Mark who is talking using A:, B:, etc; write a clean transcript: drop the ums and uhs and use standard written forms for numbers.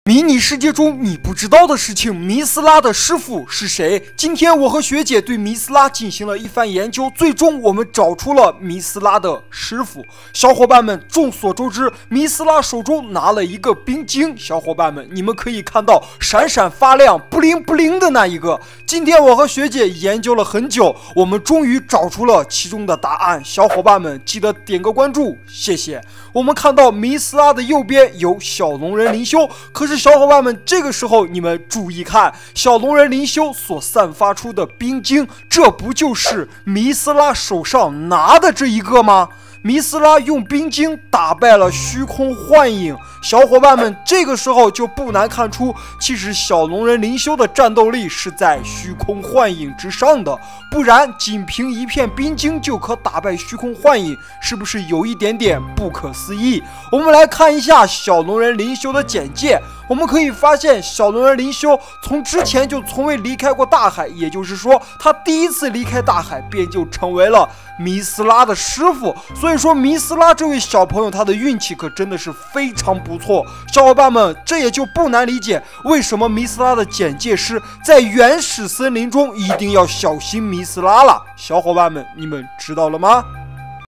A: 迷你世界中你不知道的事情，弥斯拉的师傅是谁？今天我和学姐对弥斯拉进行了一番研究，最终我们找出了弥斯拉的师傅。小伙伴们，众所周知，弥斯拉手中拿了一个冰晶，小伙伴们，你们可以看到闪闪发亮、不灵不灵的那一个。今天我和学姐研究了很久，我们终于找出了其中的答案。小伙伴们，记得点个关注，谢谢。我们看到弥斯拉的右边有小龙人灵修，可是小伙伴们，这个时候你们注意看，小龙人灵修所散发出的冰晶，这不就是弥斯拉手上拿的这一个吗？弥斯拉用冰晶打败了虚空幻影，小伙伴们，这个时候就不难看出，其实小龙人灵修的战斗力是在虚空幻影之上的，不然仅凭一片冰晶就可打败虚空幻影，是不是有一点点不可思议？我们来看一下小龙人灵修的简介，我们可以发现小龙人灵修从之前就从未离开过大海，也就是说他第一次离开大海便就成为了弥斯拉的师傅，所以说弥斯拉这位小朋友他的运气可真的是非常不错。小伙伴们，这也就不难理解为什么弥斯拉的简介是在原始森林中一定要小心弥斯拉了。小伙伴们，你们知道了吗？